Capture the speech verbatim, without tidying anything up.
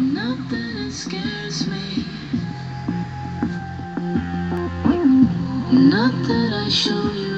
Not that it scares me, not that I show you